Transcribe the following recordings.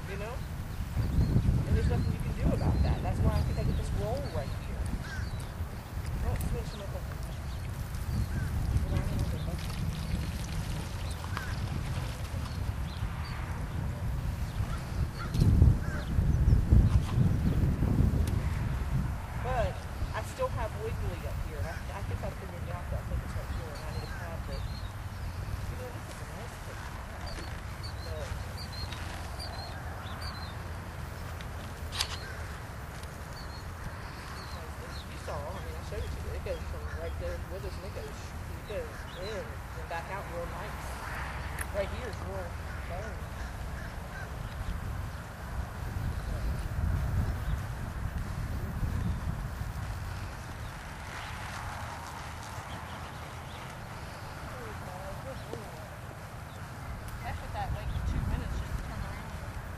you know? And there's nothing you can do about that. That's why I think I get this roll right here. Oh, switch my phone. But I still have wiggly up here. I think I figured it out that I think it's right here and I need a pad that, you know, this is a nice big pad. But you saw, I mean, I showed it to you. It goes from right there with us and it goes in and back out real nice. Right here is real bone. Heck with that, wait 2 minutes just to turn around.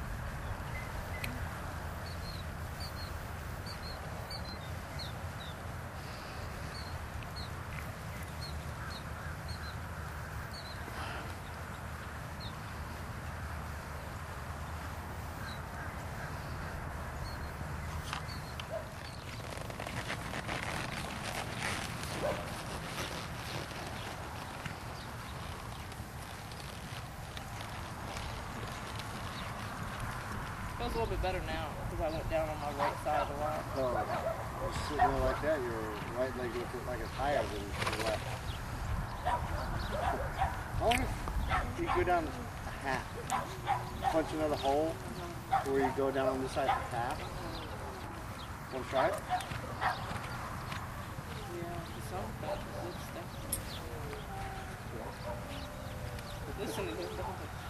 Feels a little bit better now because I went down on my right side a lot. Oh, just sitting there like that, your right leg looks like it's higher than your left. I wonder if you go down a half, punch another hole, where you go down on this side half. Want to try it? Yeah, some of that looks definitely. Listen to this.